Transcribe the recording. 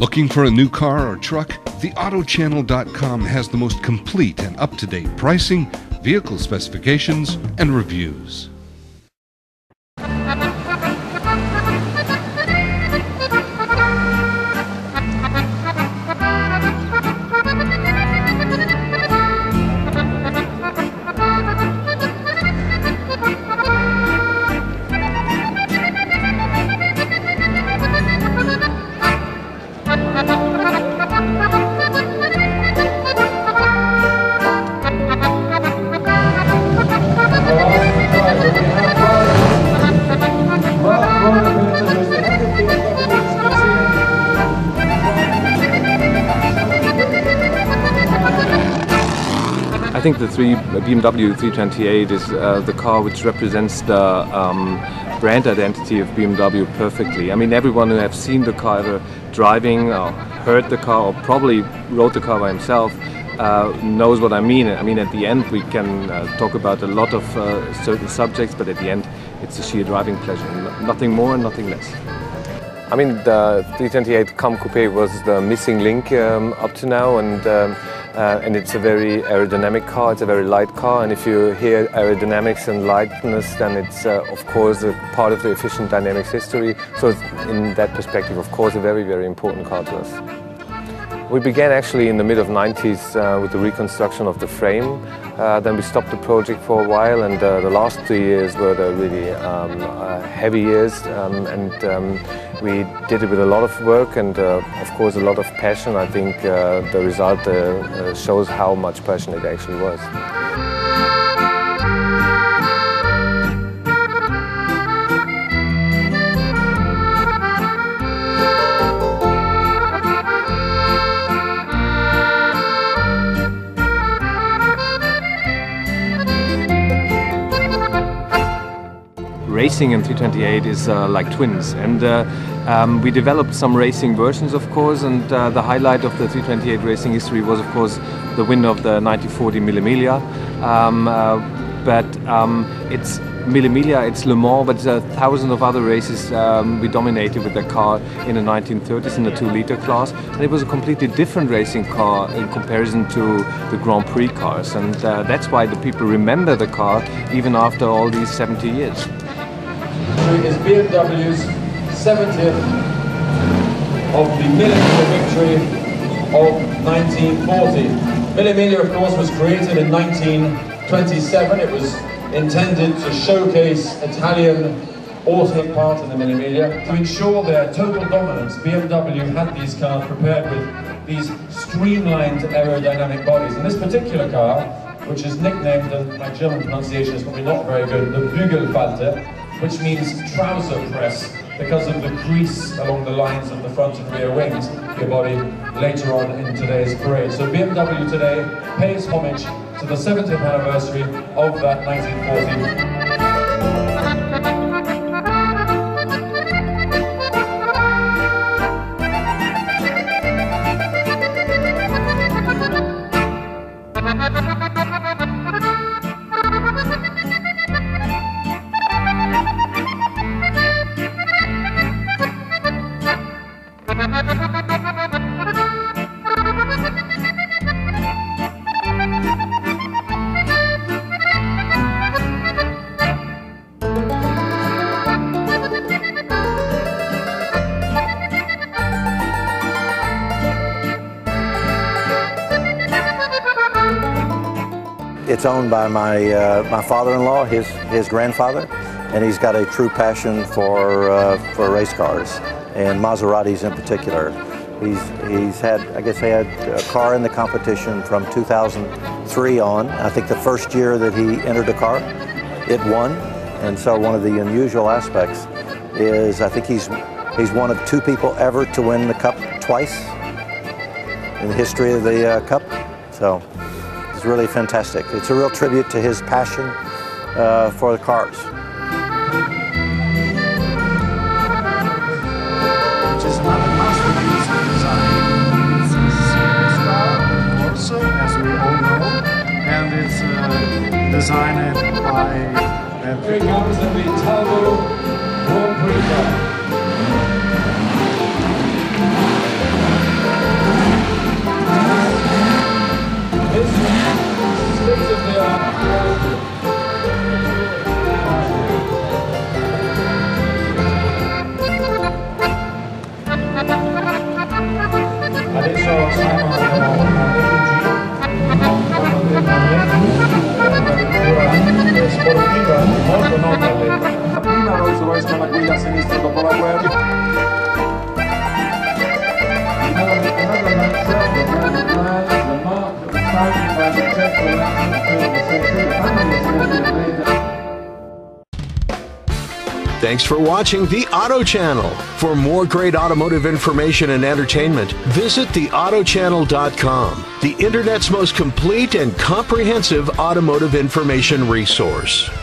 Looking for a new car or truck? TheAutoChannel.com has the most complete and up-to-date pricing, vehicle specifications, and reviews. I think the BMW 328 is the car which represents the brand identity of BMW perfectly. I mean, everyone who has seen the car either driving or heard the car or probably rode the car by himself knows what I mean. I mean, at the end we can talk about a lot of certain subjects, but at the end it's a sheer driving pleasure, nothing more and nothing less. I mean, the 328 Kamm Coupé was the missing link up to now, and it's a very aerodynamic car. It's a very light car, and if you hear aerodynamics and lightness, then it's of course a part of the efficient dynamics history. So it's, in that perspective, of course, a very, very important car to us. We began actually in the mid-90s with the reconstruction of the frame. Then we stopped the project for a while, and the last 2 years were the really heavy years, and we did it with a lot of work and of course a lot of passion. I think the result shows how much passion it actually was. Racing and 328 is like twins, and we developed some racing versions, of course, and the highlight of the 328 racing history was, of course, the win of the 1940 Mille Miglia. It's Mille Miglia, it's Le Mans, but there's 1,000 of other races we dominated with the car in the 1930s in the 2-liter class, and it was a completely different racing car in comparison to the Grand Prix cars, and that's why the people remember the car even after all these 70 years. Is BMW's 70th of the Mille Miglia victory of 1940. Mille Miglia, of course, was created in 1927. It was intended to showcase Italian auto part in the Mille Miglia. To ensure their total dominance, BMW had these cars prepared with these streamlined aerodynamic bodies. And this particular car, which is nicknamed, and my German pronunciation is probably not very good, the Bügelfalte, which means trouser press, because of the crease along the lines of the front and rear wings, your body later on in today's parade. So BMW today pays homage to the 70th anniversary of that 1940. It's owned by my father-in-law, his grandfather, and he's got a true passion for race cars and Maseratis in particular. He's had, I guess, he had a car in the competition from 2003 on. I think the first year that he entered a car, it won, and so one of the unusual aspects is I think he's one of 2 people ever to win the Cup twice in the history of the Cup. So. It's really fantastic. It's a real tribute to his passion for the cars. Which is another masterpiece of design. It's a series car, Concorso, as we all know, and it's designed by... Here comes the Vitello Grand Prix car. Thanks for watching the Auto Channel. For more great automotive information and entertainment, visit theautochannel.com, the Internet's most complete and comprehensive automotive information resource.